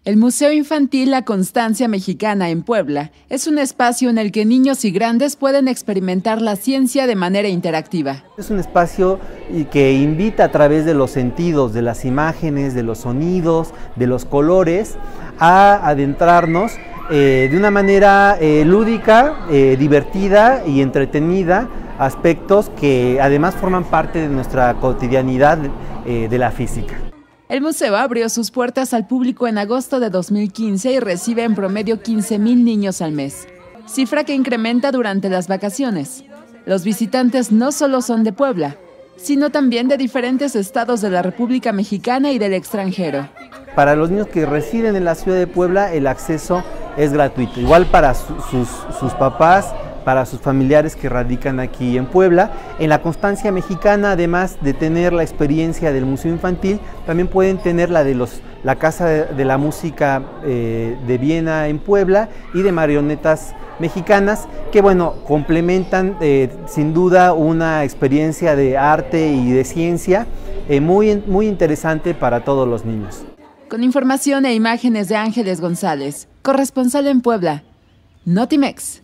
El Museo Infantil La Constancia Mexicana en Puebla es un espacio en el que niños y grandes pueden experimentar la ciencia de manera interactiva. Es un espacio que invita a través de los sentidos, de las imágenes, de los sonidos, de los colores, a adentrarnos de una manera lúdica, divertida y entretenida, aspectos que además forman parte de nuestra cotidianidad de la física. El museo abrió sus puertas al público en agosto de 2015 y recibe en promedio 15,000 niños al mes, cifra que incrementa durante las vacaciones. Los visitantes no solo son de Puebla, sino también de diferentes estados de la República Mexicana y del extranjero. Para los niños que residen en la ciudad de Puebla, el acceso es gratuito, igual para sus papás, para sus familiares que radican aquí en Puebla. En La Constancia Mexicana, además de tener la experiencia del Museo Infantil, también pueden tener la Casa de la Música de Viena en Puebla y de marionetas mexicanas, que bueno, complementan sin duda una experiencia de arte y de ciencia muy interesante para todos los niños. Con información e imágenes de Ángeles González, corresponsal en Puebla, Notimex.